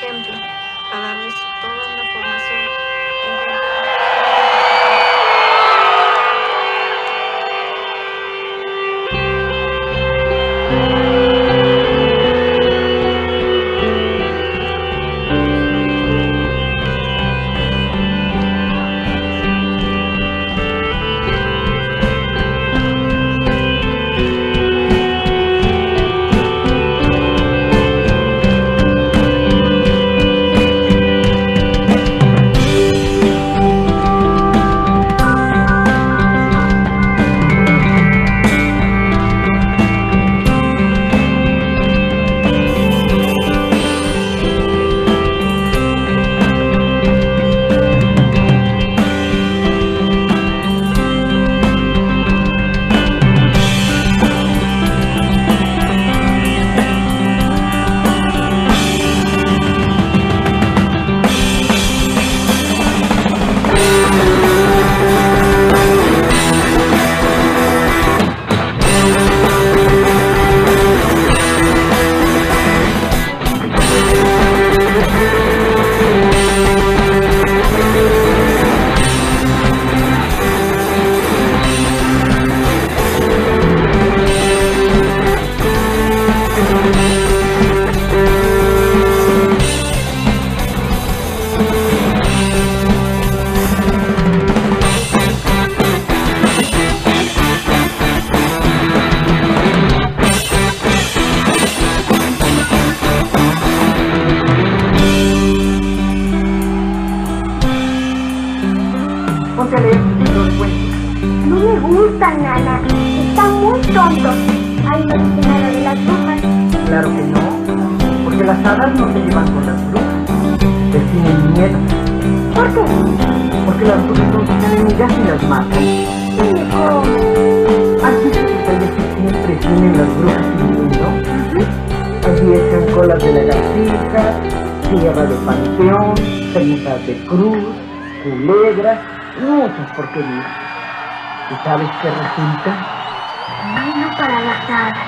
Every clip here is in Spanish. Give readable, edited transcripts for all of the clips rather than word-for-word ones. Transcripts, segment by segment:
templo a darles toda la formación. Ponte a leer los cuentos. No me gustan, Nana. Están muy tontos. Ahí no dice nada de las brujas. Claro que no, porque las hadas no se llevan con las brujas. Les tienen miedo. ¿Por qué? Porque las brujas son sus enemigas y las matan. Hijo. ¿Has visto que tal que siempre tienen las brujas viviendo? Allí echan colas de lagartija, tierra de panteón, cenizas de cruz, culebras, muchas porquerías. ¿Y sabes qué resulta? Bueno para las hadas.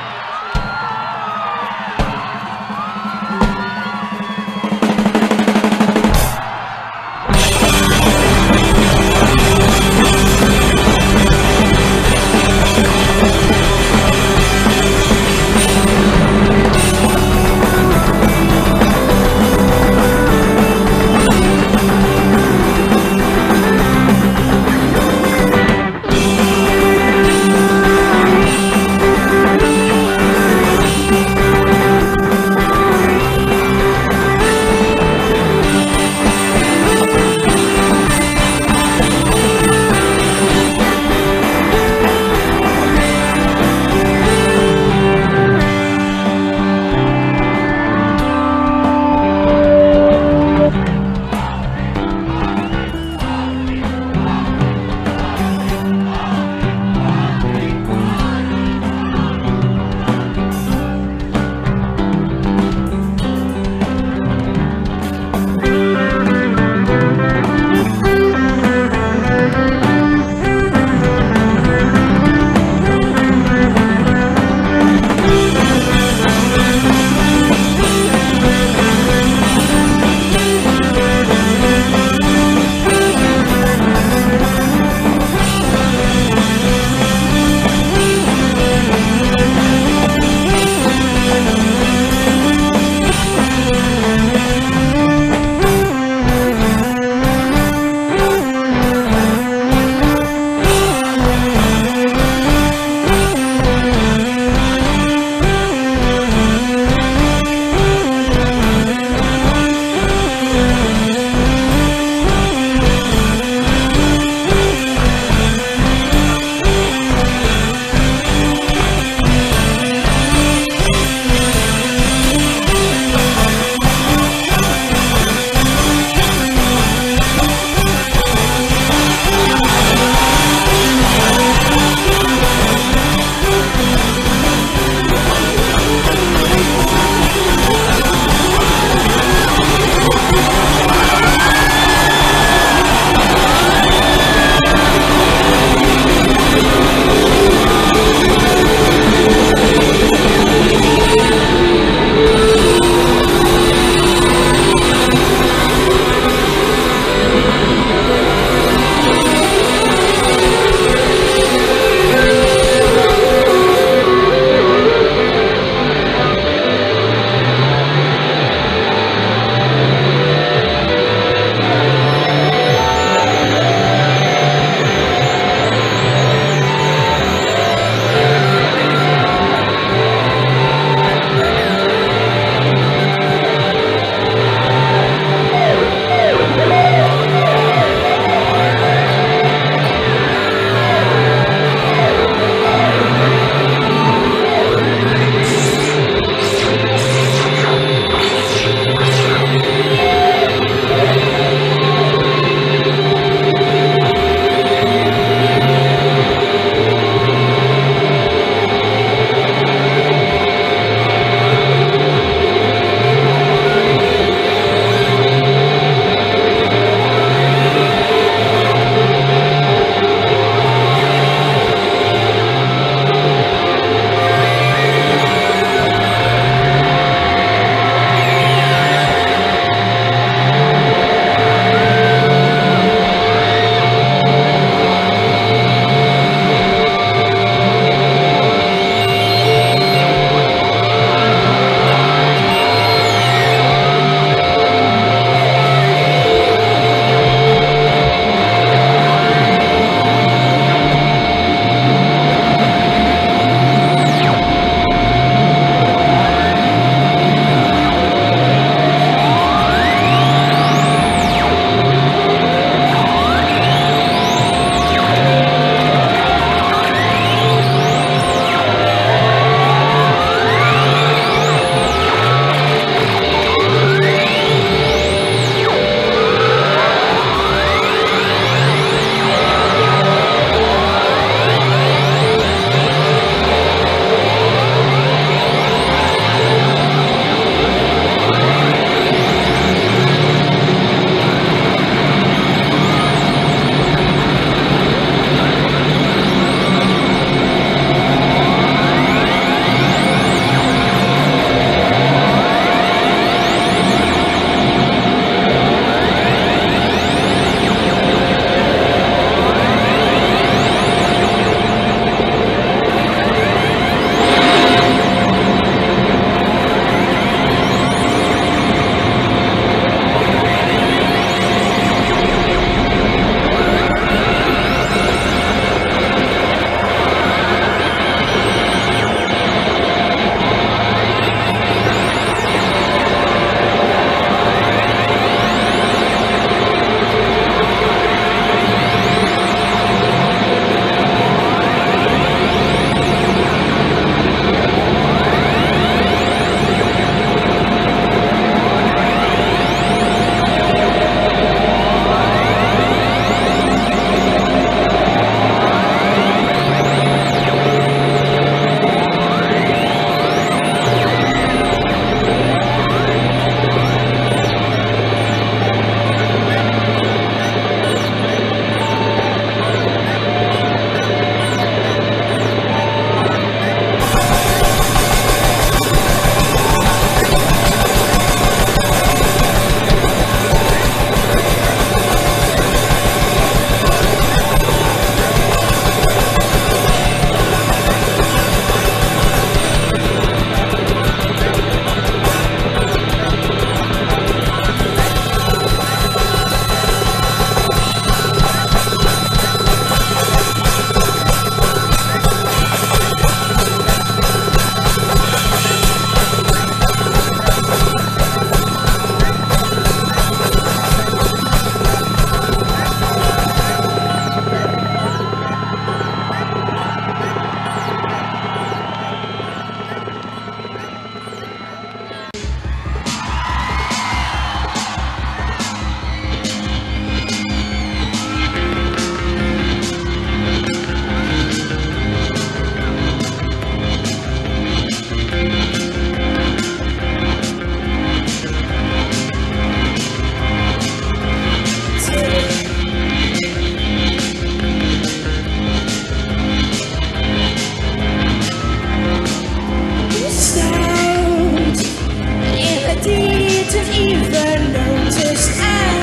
didn't even notice. I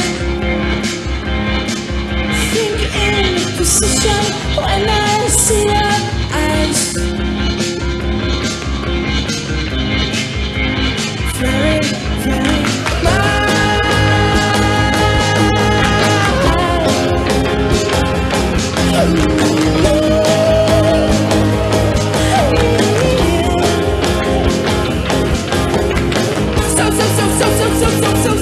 think in position when I see your eyes. Very, very much. So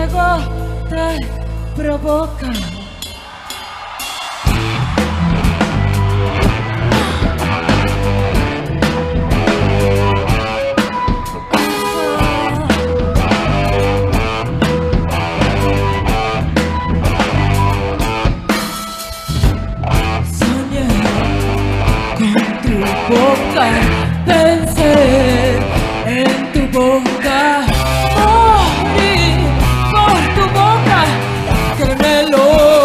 fuego te provoca. Soñé con tu boca, pensé en tu boca, morí por tu boca, que me lo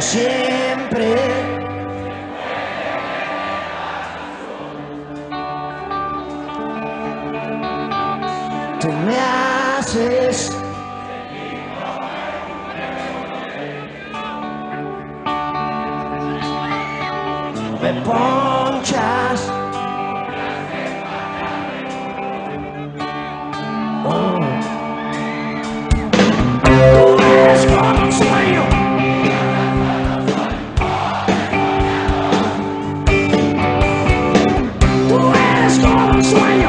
siempre. Tú me haces me ponchas. Oh. Tú eres como un sueño. Tú eres como un sueño.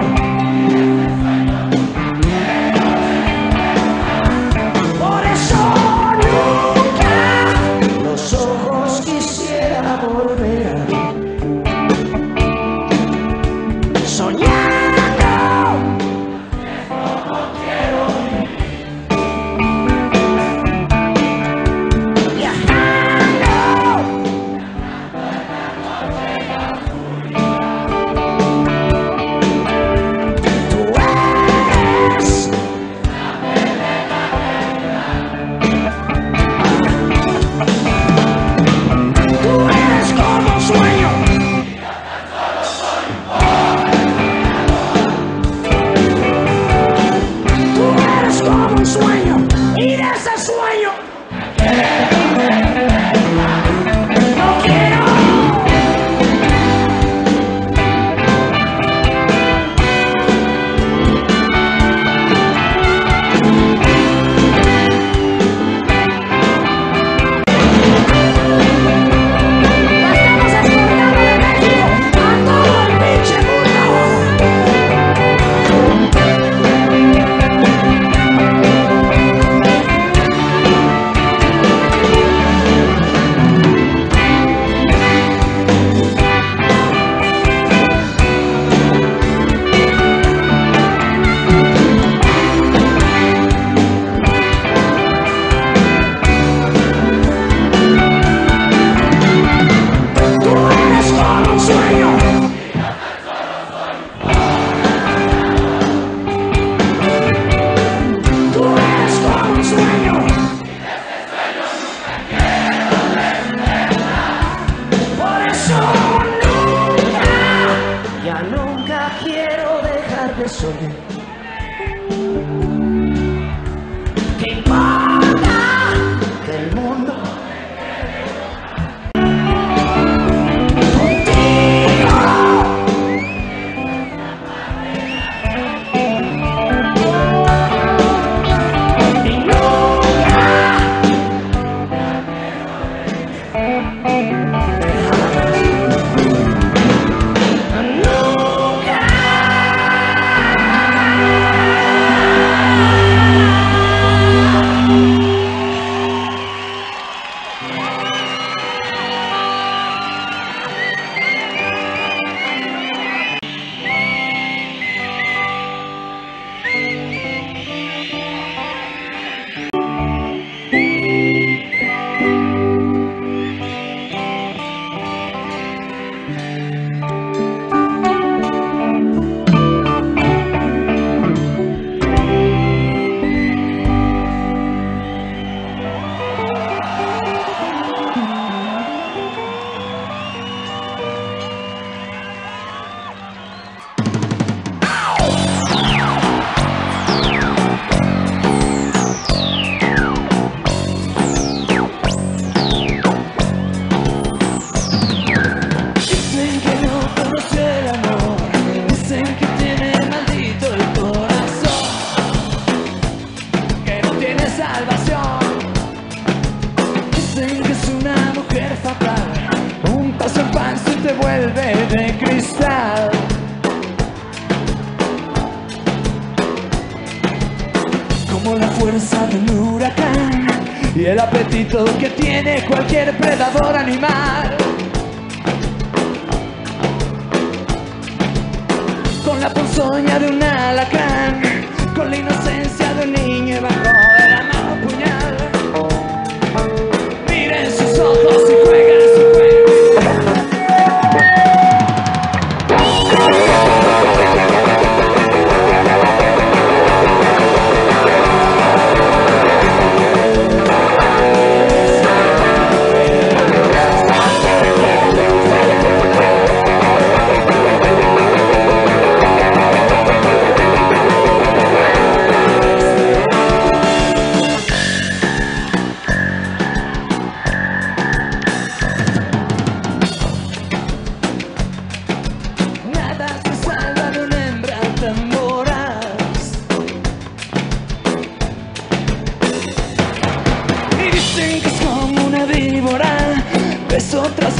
Por eso nunca los ojos quisiera volver a ver. ¿Qué importa que el mundo contigo? Y nunca de cristal. Como la fuerza de un huracán y el apetito que tiene cualquier predador animal. Con la ponzoña de un alacrán, con la inocencia de un niño y bajo de la mano un puñal. Miren sus ojos y juegan su juego.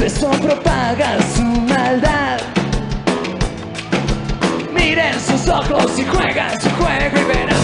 beso propaga su maldad. Miren sus ojos y juegan su juego y verán.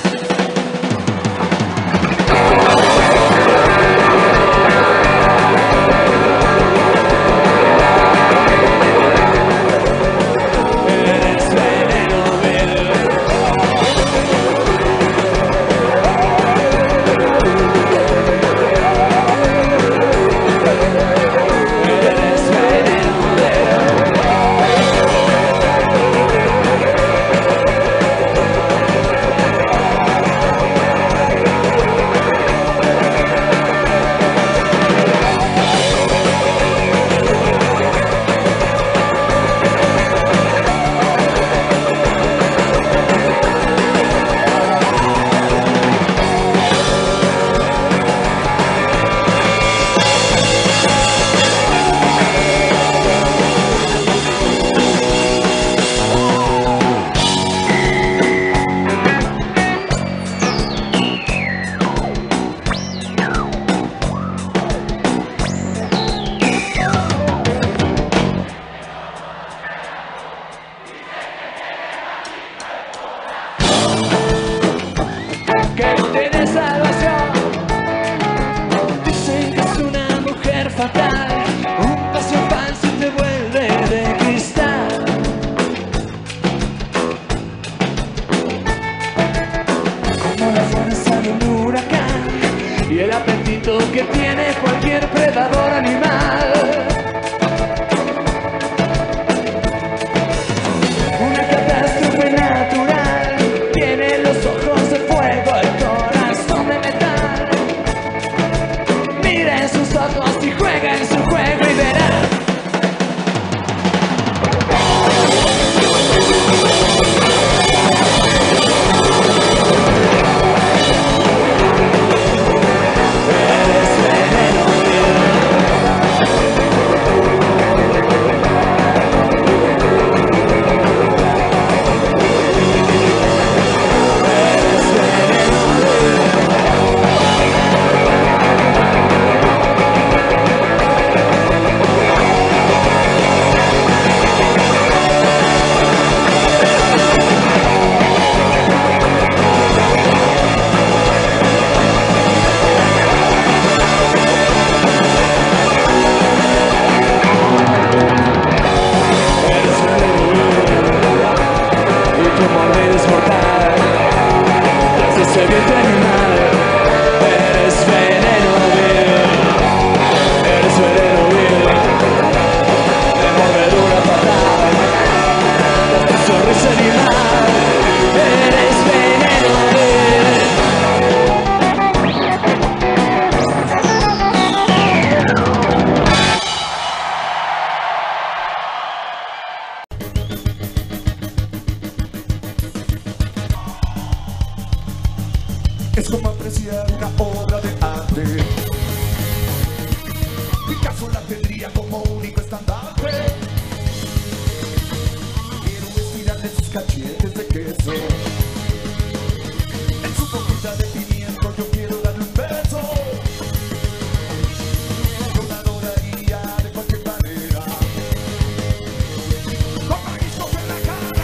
Que no tiene salvación. Dicen que es una mujer fatal. Un paso falso y te vuelve de cristal. Como la fuerza de un huracán y el apetito que tiene cualquier predador animal. Una catástrofe natural. Tiene los ojos de fuego, el corazón de metal. Mira en sus ojos y juega en su juego y verá. Es como apreciar una obra de arte. Picasso la tendría como único estandarte. Quiero estirarle sus cachetes de queso. En su boquita de pimiento yo quiero darle un beso. Yo la adoraría de cualquier manera. Con mariscos en la cara.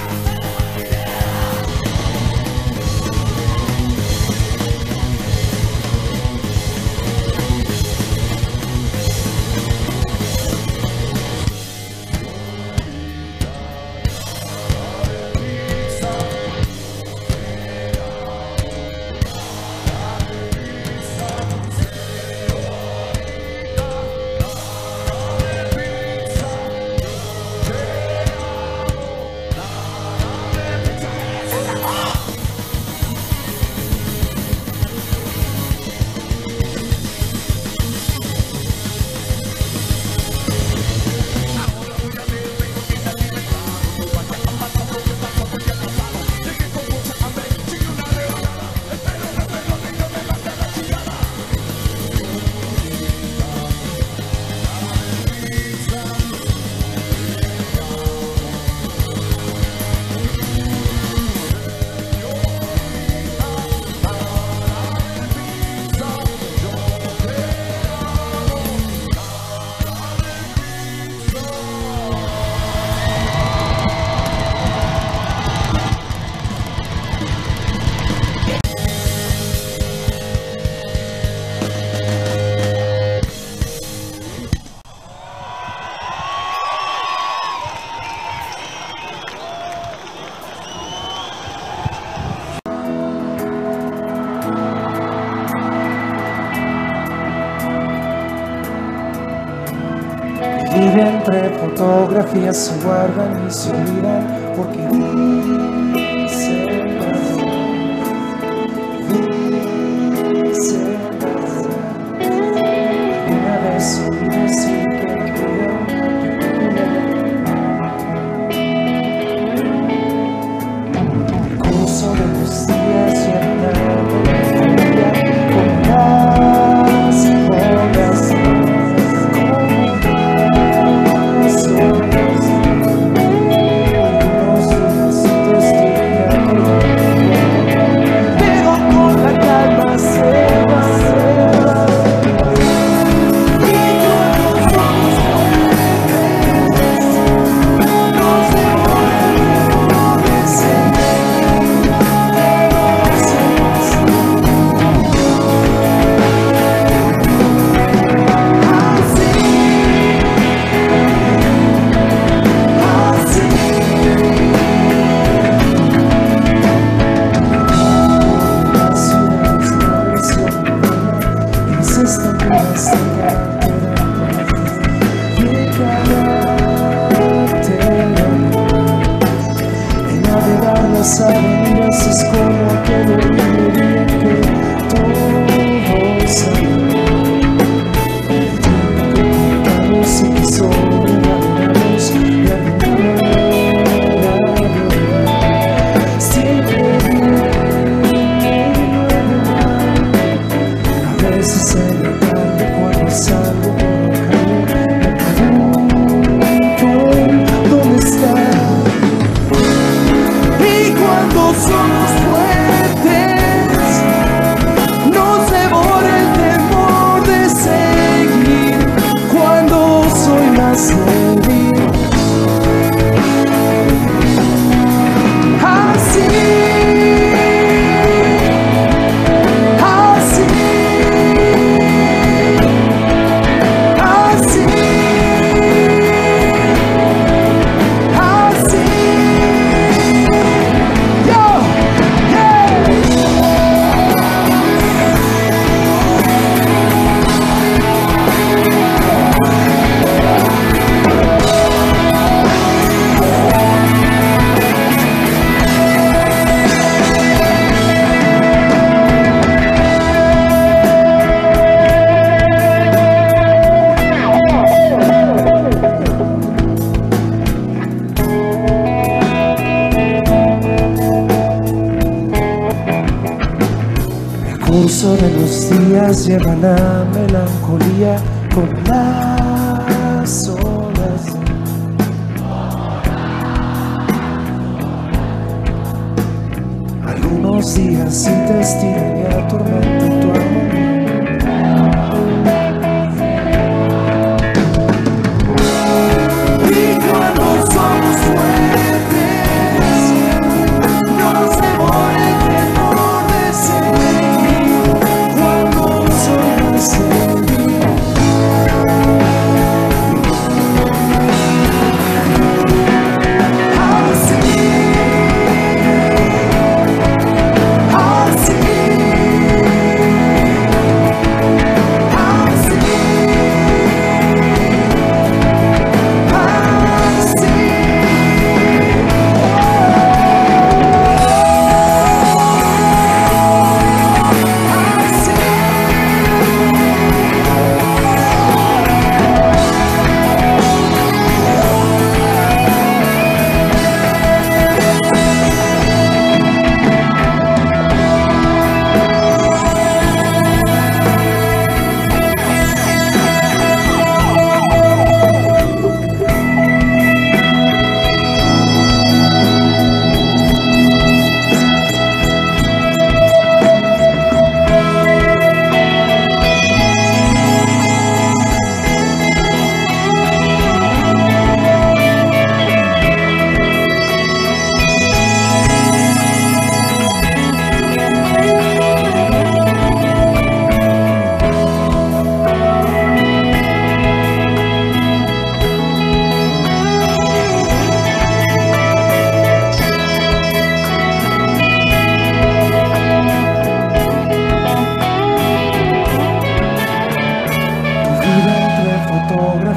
Y de entre fotografías se guardan y se olvidan porque dicen una vez oí decir que quería el curso de los días y el con las horas. Las avenidas es como aquel día que todos sabemos y que solo enamoramos de alguna siempre a veces en la tarde cuando salgo por la calle me pregunto ¿dónde está? Cuando somos fuertes, nos devora el temor de seguir. Cuando soy más débil, así, así, así, así. El curso de los días lleva la melancolía con las olas. Algunos días sí te estiran y atormentan tu armonía. Y cuando somos fuertes, nos devora el temor de seguir. Cuando somos débiles, así, así.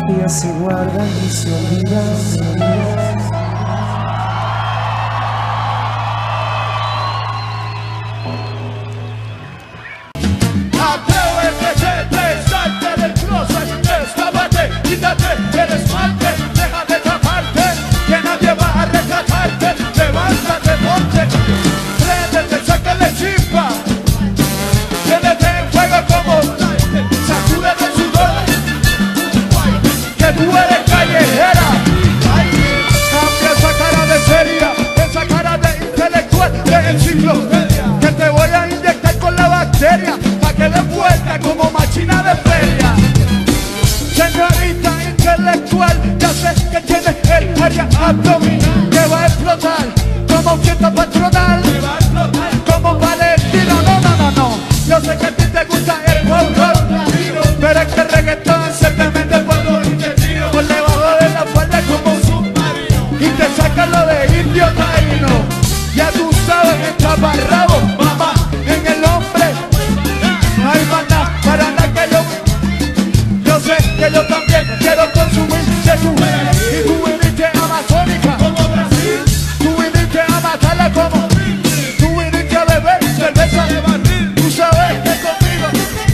y así guardan y se olvidan. Salte del closet, destápate, quítate el esmalte, deja de taparte, que nadie va a rescatarte, levántate, ponte, préndete, sácale chispa, préndete en fuego como sacúdete el sudor, que tú eres callejera, cambia esa cara de seria, esa cara de intelectual, de enciclopedia, que te voy a inyectar con la bacteria, que de vuelta como máquina de feria. Señorita intelectual, ya sé que tiene el área abdominal que va a explotar como fiesta patronal, como Valentino. No, yo sé que a ti te gusta el pop rock, pero es que el reggaetón se te mete por debajo de la falda como un submarino y te saca lo de indio taíno. Ya tú sabes, el taparrabo, mamá, en el hombre no hay más nada, para nada que yo sé que yo también quiero consumir de tu y tú viniste amazónica como Brasil, tú viniste a matarla como tú viniste a beber cerveza de barril, tú sabes que conmigo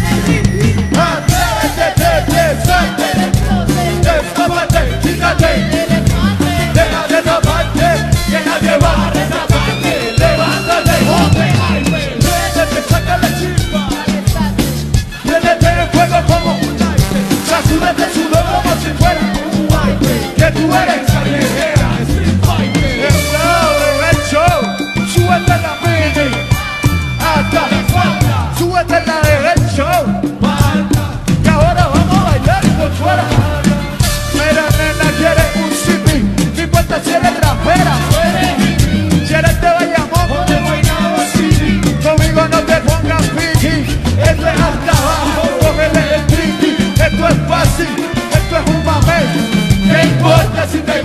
atrévete, salte, destápate, quítate, deja de taparte, que nadie va a retratarte, levántate, préndete, sácale chispa, préndete en fuego como sacúdete el sudor como si fuera que tú eres callejera. El show, súbete la mini hasta súbete la del show, que ahora vamos a bailar por fuera. Mira nena, quieres un CD, no importa si eres rapera, si eres de Bayamón o de Guaynabo City, conmigo no te pongas piqui, esto es hasta abajo, cógele el triqui, esto es fácil, esto es un mamey, ¿qué importa si te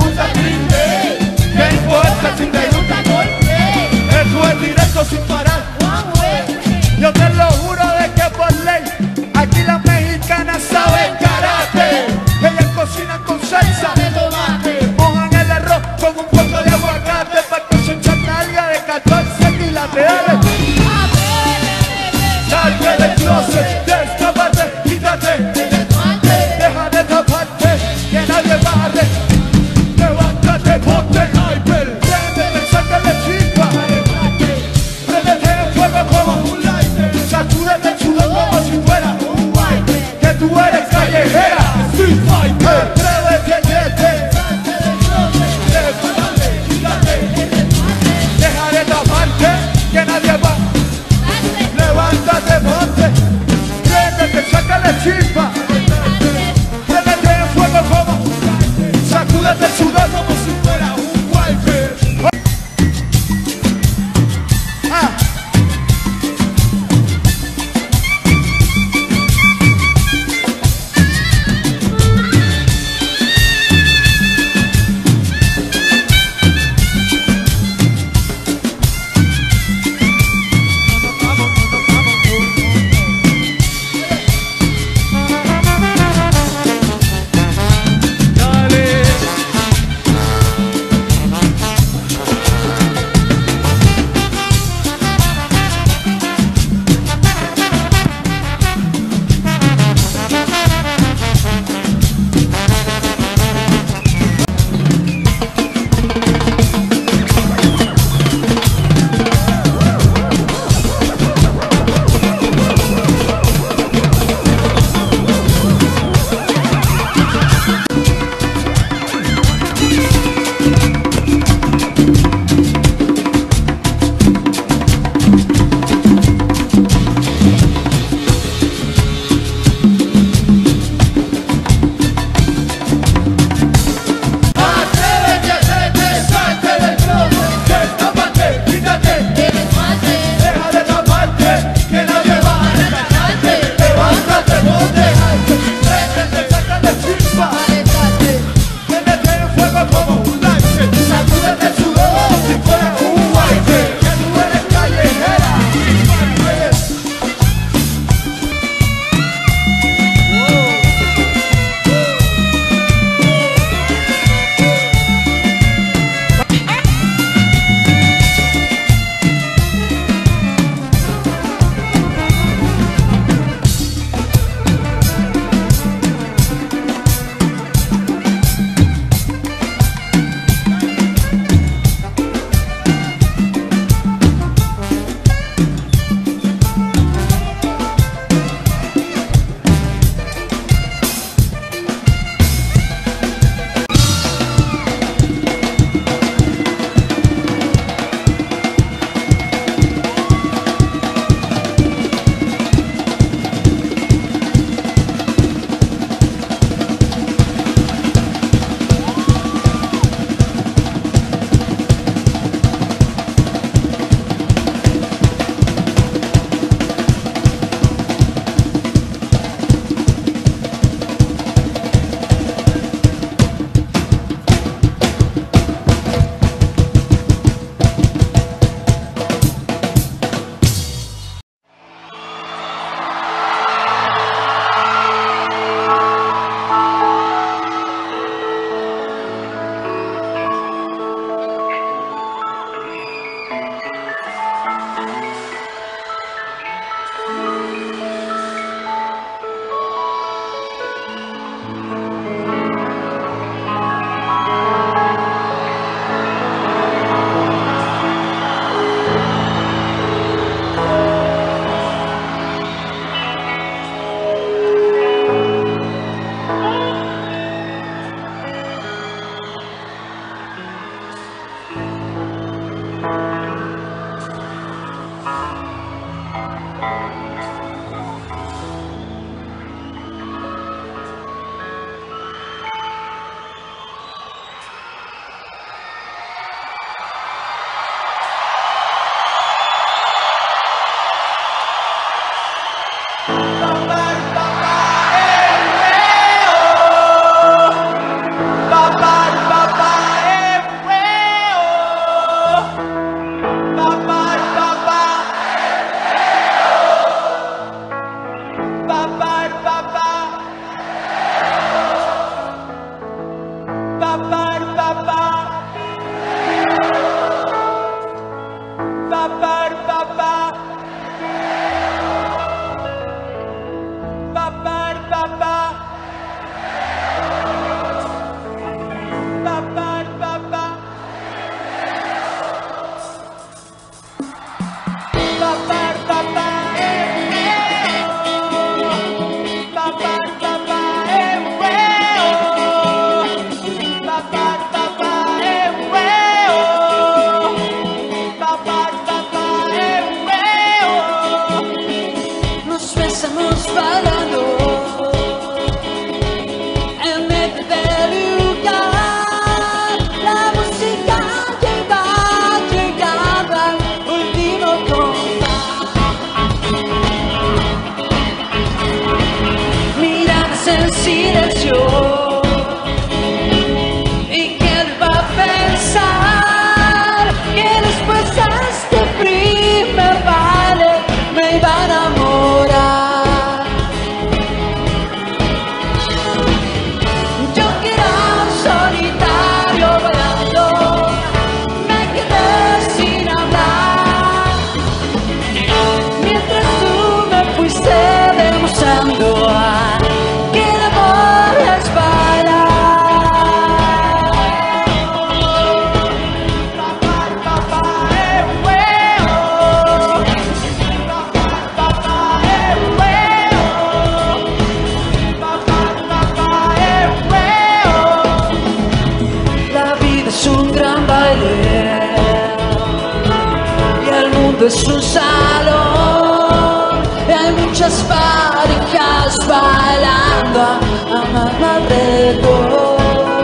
Es un salón y hay muchas parejas bailando a mano alrededor.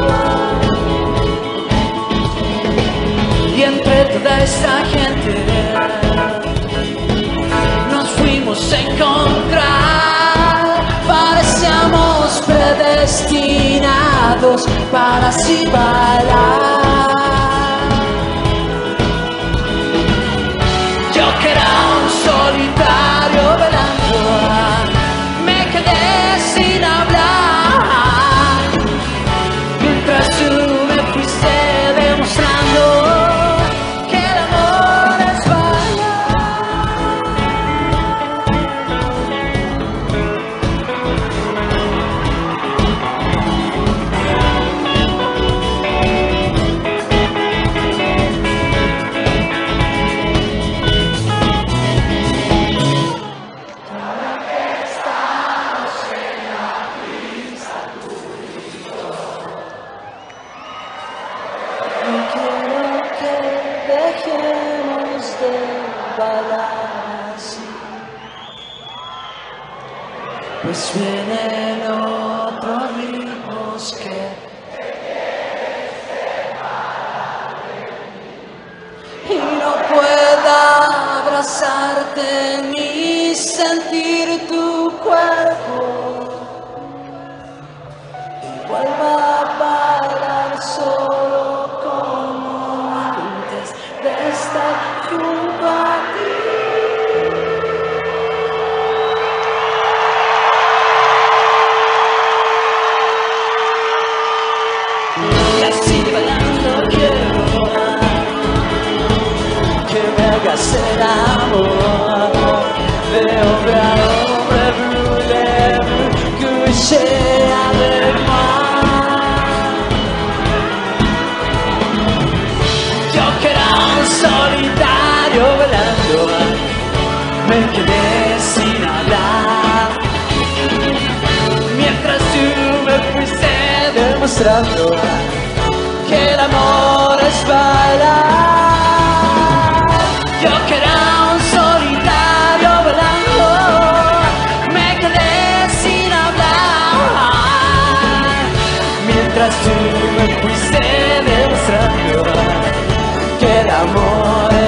Y entre toda esta gente nos fuimos a encontrar. Parecíamos predestinados para así bailar. Solitario velando, me quedé sin hablar, mientras tú me fuiste demostrando que el amor es pues vienen otros ritmos que y no puedo abrazarte ni sentir tu cuerpo. Igual va a bailar solo como antes de estar junto a ti. Hacer amor de hombre a hombre, brûlez-vous, couchez avec moi. Yo que era un solitario velando, me quedé sin hablar, mientras tú me fuiste demostrando que el amor es bailar. Yo que era un solitario velando, me quedé sin hablar, mientras tú me fuiste demostrando que el amor es